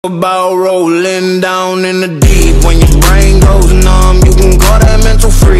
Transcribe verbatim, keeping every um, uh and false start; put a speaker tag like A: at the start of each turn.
A: About rolling down in the deep. When your brain goes numb, you can call that mental freeze.